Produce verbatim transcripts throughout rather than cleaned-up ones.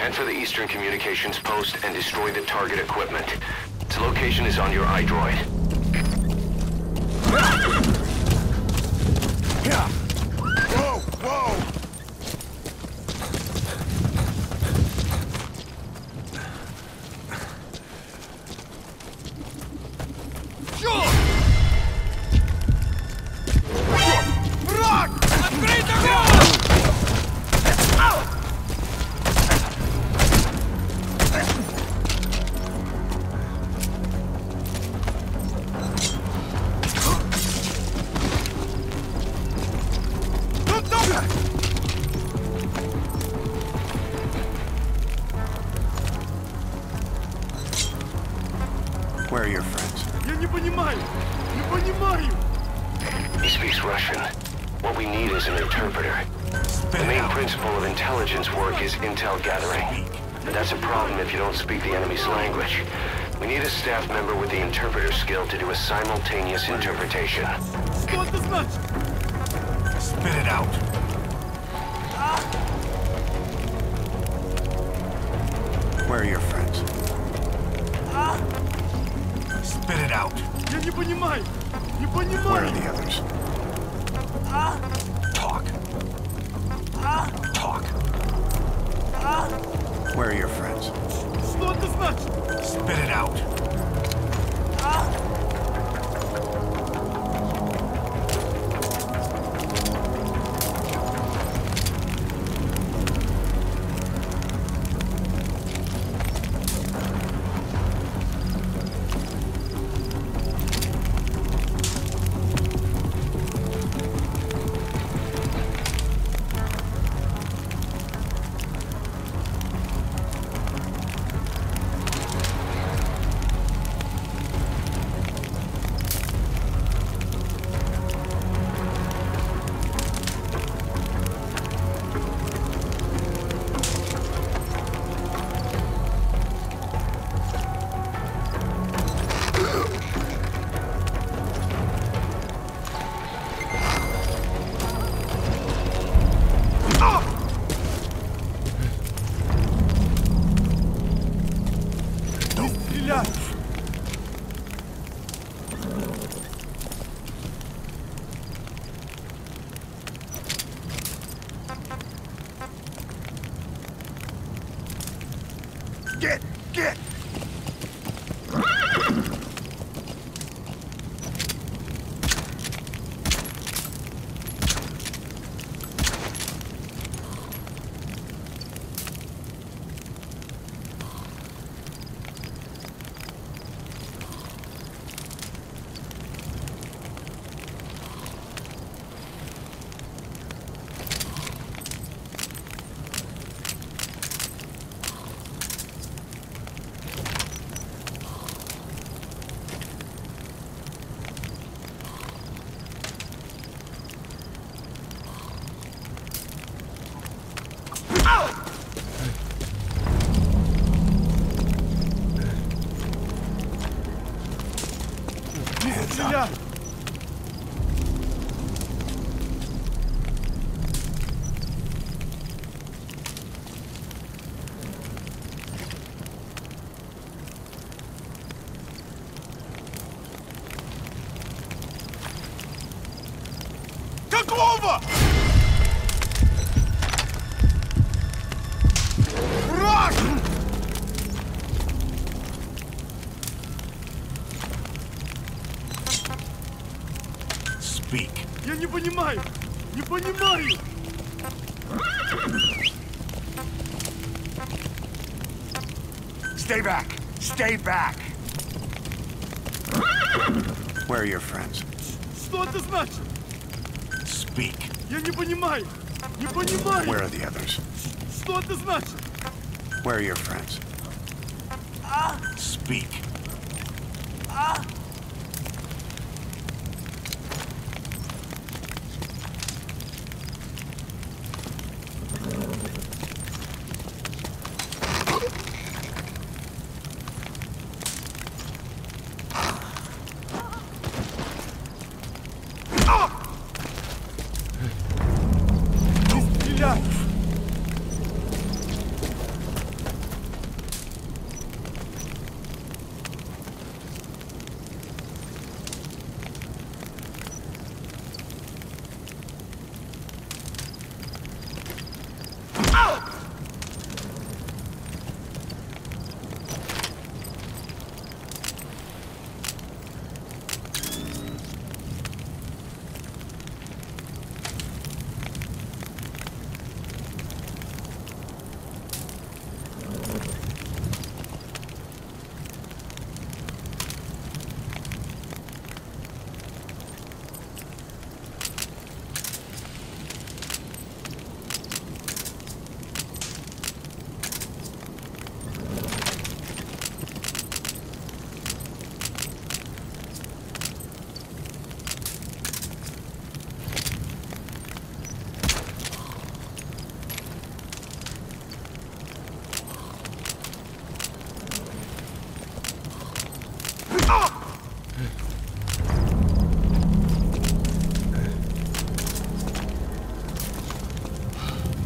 Enter the Eastern Communications Post and destroy the target equipment. Its location is on your iDroid. Yeah. Whoa, whoa! Where are your friends? Я не понимаю! Не понимаю! He speaks Russian. What we need is an interpreter. The main principle of intelligence work is intel gathering. But that's a problem if you don't speak the enemy's language. We need a staff member with the interpreter skill to do a simultaneous interpretation. Что это значит? Spit it out. Where are your friends? Spit it out. Я не понимаю! Не Where понимаю! are the others? Talk. Talk. Where are your friends? Что это значит? Spit it out. Get! Get! Стреляй! Какого? Враг! Speak. Я не понимаю! Не понимаю! Stay back. Stay back. Where are your friends? Что это значит? Speak. Я не понимаю! Не понимаю! Where are the others? Что это значит? Where are your friends? Speak. Не стреляй!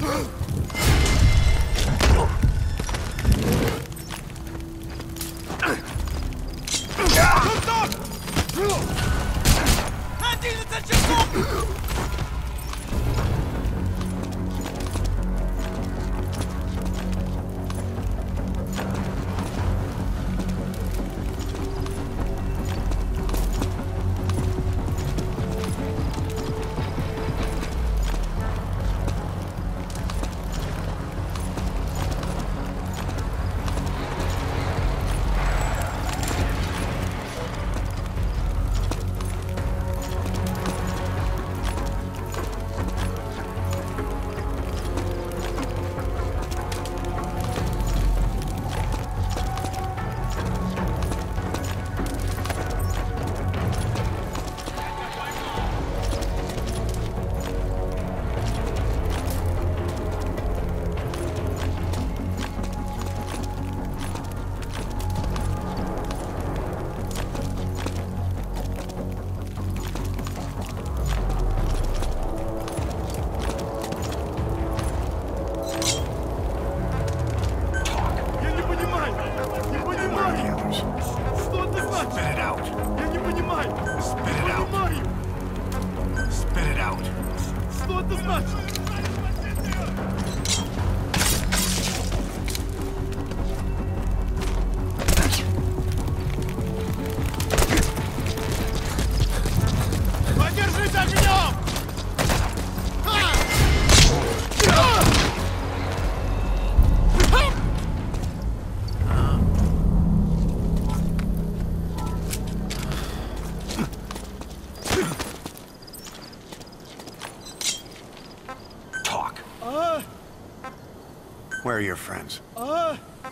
Where are your friends? Uh,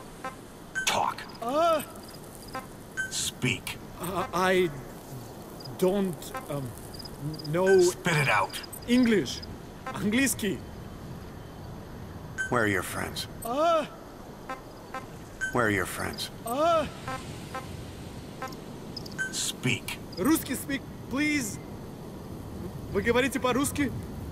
Talk. uh, Speak. uh, I don't um, know Spit it out. English. Английский. Where are your friends? Uh, Where are your friends? uh, Speak. русский speak, please. Вы говорите по-русски?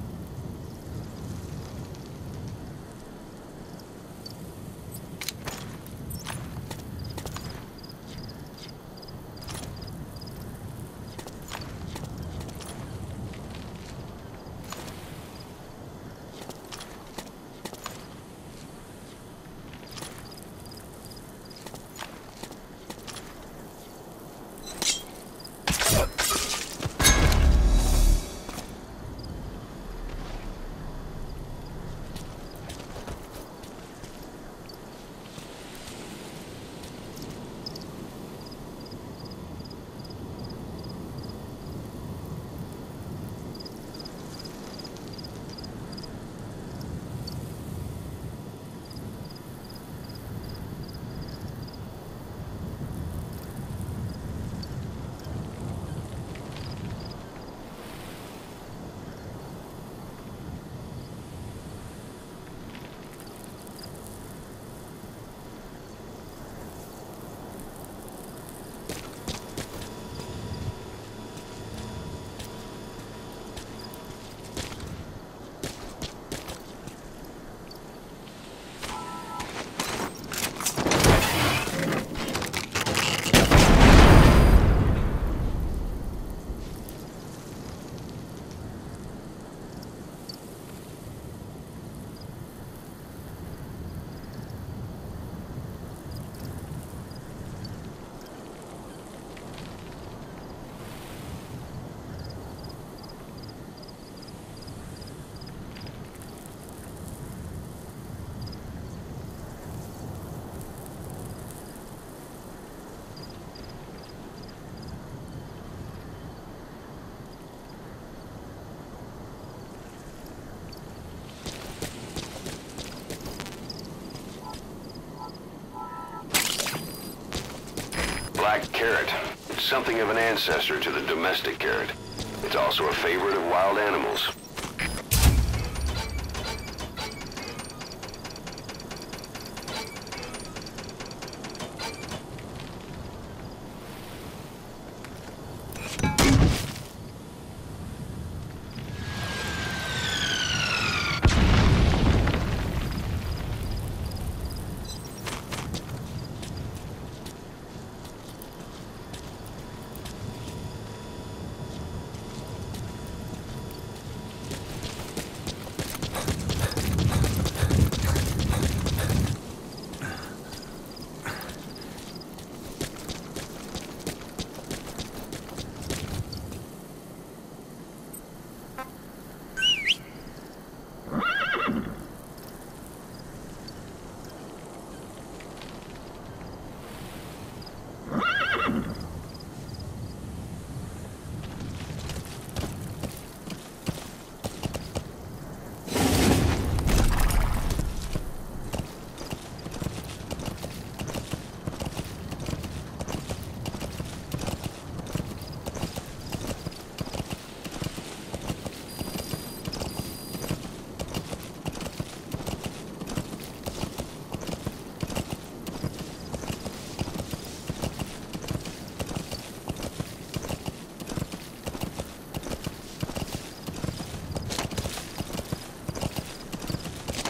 Black carrot. It's something of an ancestor to the domestic carrot. It's also a favorite of wild animals.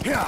Yeah.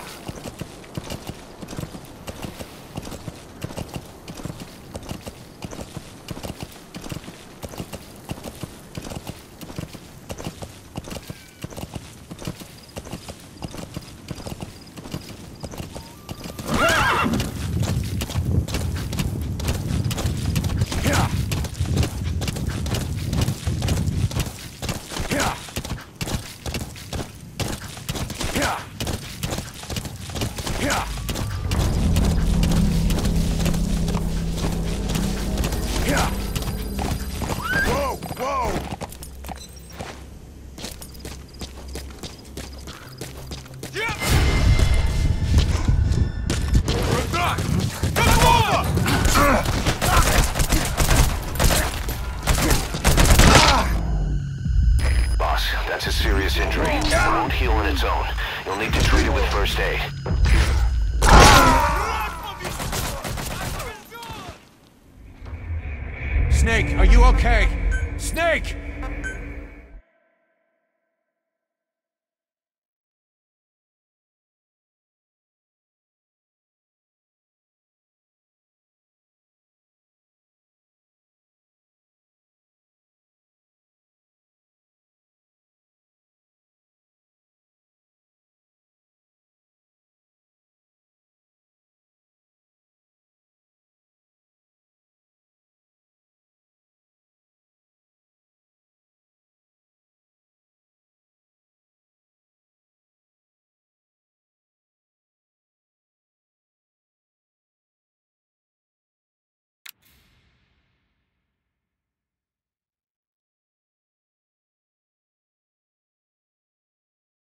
That's a serious injury. It won't heal on its own. You'll need to treat it with first aid. Snake, are you okay? Snake!